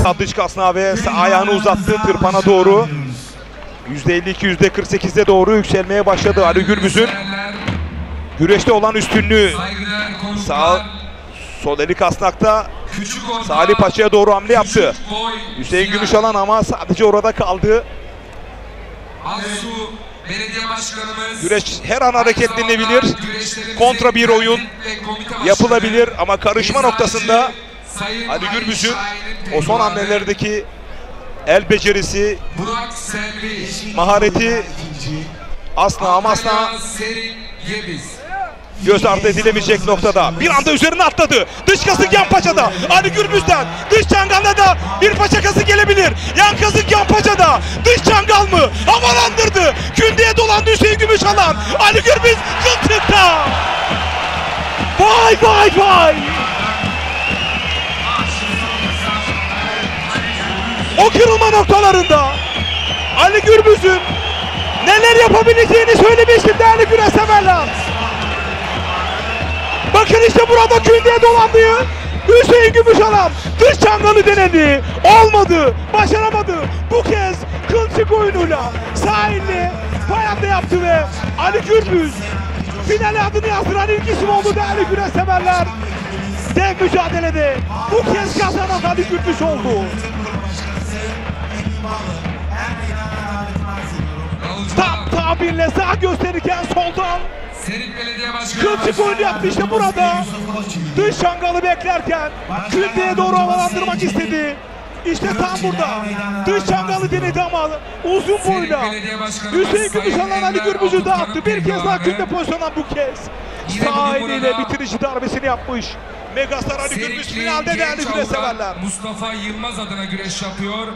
sağ dış kasnağı ve sağ ayağını uzattı tırpana doğru. %52, %48'e doğru yükselmeye başladı Ali Gürbüz'ün. Güreşte olan üstünlüğü. Sağ sol eli kasnakta Salih Paşa'ya doğru hamle yaptı. Hüseyin Gümüşalan ama sadece orada kaldı. Güreş her an hareketlenebilir. Kontra bir oyun yapılabilir ama karışma noktasında Ali Gürbüz'ün o son hamlelerdeki el becerisi, mahareti asla ama asla göz ardı edilemeyecek noktada. Bir anda üzerine atladı. Dış kazık yan paçada. Ali Gürbüz'den dış çangalda da bir paça kazık gelebilir. Yan kazık yan paçada. Dış çangal mı? Havalandırdı. Kündeye dolandı Hüseyin Gümüşalan. Ali Gürbüz kılçıkta. Vay vay vay. O kırılma noktalarında Ali Gürbüz'ün neler yapabileceğini söylemiştim değerli güreş severler. Bakın işte burada kündeye dolandığı Hüseyin Gümüşalan dış çangalı denedi. Olmadı, başaramadı. Bu kez kılçık oyunuyla sahilli payanda yaptı ve Ali Gürbüz finale adını yazdıran ilk isim oldu değerli güreş severler. Dev mücadelede bu kez kazanan Ali Gürbüz oldu. Tam tabirle sağ gösterirken soldan kılçık oyunu yaptı işte burada. Dış çangalı beklerken kündeye doğru havalandırmak istedi. İşte tam burada dış çangalı denedi ama uzun boyla Hüseyin Gümüşalan Ali Gürbüz'ü dağıttı. Bir kez daha künde pozisyondan bu kez sağ eliyle bitirici darbesini yapmış. Megastar Ali Gürbüz finalde değerli güreş severler. Mustafa Yılmaz adına güreş yapıyor.